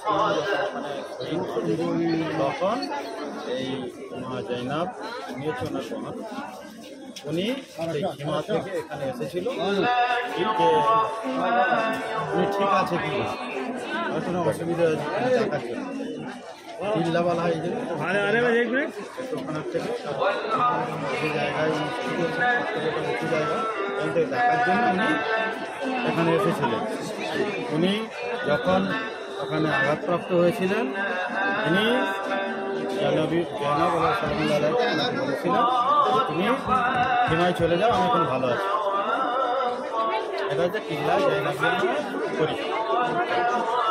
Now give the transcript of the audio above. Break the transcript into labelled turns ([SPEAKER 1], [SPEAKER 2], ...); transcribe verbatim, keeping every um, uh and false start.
[SPEAKER 1] তখন এই মা জৈনাব নিয়েছে ওনার বহন। উনি সীমা থেকে এখানে এসেছিল যে উনি ঠিক আছে কি কোনো অসুবিধা হয়েছে দেখার জন্য চিল্লা বলা হয় যে ওখানের থেকে যে জায়গায় উঁচু জায়গা ওখান থেকে দেখার জন্য উনি এখানে এসেছিলেন। উনি যখন ওখানে আঘাতপ্রাপ্ত হয়েছিলেন উনি জয়নবী জয়নব বলেছিলেন তুমি সীমায় চলে যাও, আমি এখন ভালো আছি। এটা হচ্ছে কিল্লা জয়নব পরিচয়।